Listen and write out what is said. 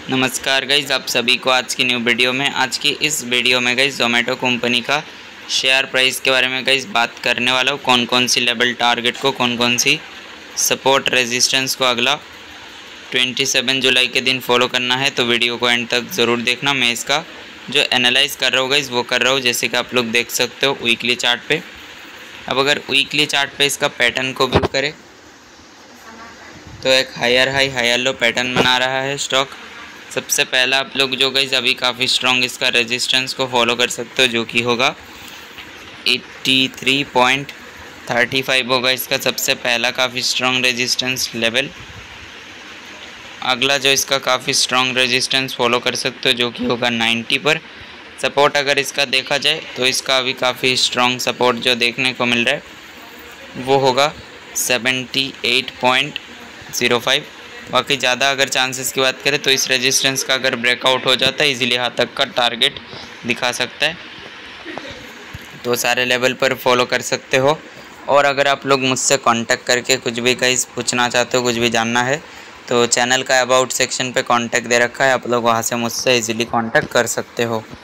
नमस्कार गाइज़, आप सभी को आज की न्यू वीडियो में। आज की इस वीडियो में गाइज़ ज़ोमैटो कंपनी का शेयर प्राइस के बारे में गाइज़ बात करने वाला हूँ। कौन कौन सी लेवल टारगेट को, कौन कौन सी सपोर्ट रेजिस्टेंस को अगला 27 जुलाई के दिन फॉलो करना है, तो वीडियो को एंड तक ज़रूर देखना। मैं इसका जो एनालाइज़ कर रहा हूँ गाइज़ वो कर रहा हूँ, जैसे कि आप लोग देख सकते हो वीकली चार्ट पे। अब अगर वीकली चार्ट पे इसका पैटर्न को व्यू करें तो एक higher high higher low pattern बना रहा है स्टॉक। सबसे पहला आप लोग जो गाइज़ अभी काफ़ी स्ट्रॉन्ग इसका रेजिस्टेंस को फॉलो कर सकते हो, जो कि होगा 83.35 होगा इसका सबसे पहला काफ़ी स्ट्रॉन्ग रेजिस्टेंस लेवल। अगला जो इसका काफ़ी स्ट्रॉन्ग रेजिस्टेंस फॉलो कर सकते हो, जो कि होगा 90 पर। सपोर्ट अगर इसका देखा जाए तो इसका अभी काफ़ी स्ट्रॉन्ग सपोर्ट जो देखने को मिल रहा है वो होगा 78.05। बाकी ज़्यादा अगर चांसेस की बात करें तो इस रेजिस्टेंस का अगर ब्रेकआउट हो जाता है इजीली यहाँ तक का टारगेट दिखा सकता है, तो सारे लेवल पर फॉलो कर सकते हो। और अगर आप लोग मुझसे कांटेक्ट करके कुछ भी गाइस पूछना चाहते हो, कुछ भी जानना है, तो चैनल का अबाउट सेक्शन पे कांटेक्ट दे रखा है, आप लोग वहाँ से मुझसे इजीली कांटेक्ट कर सकते हो।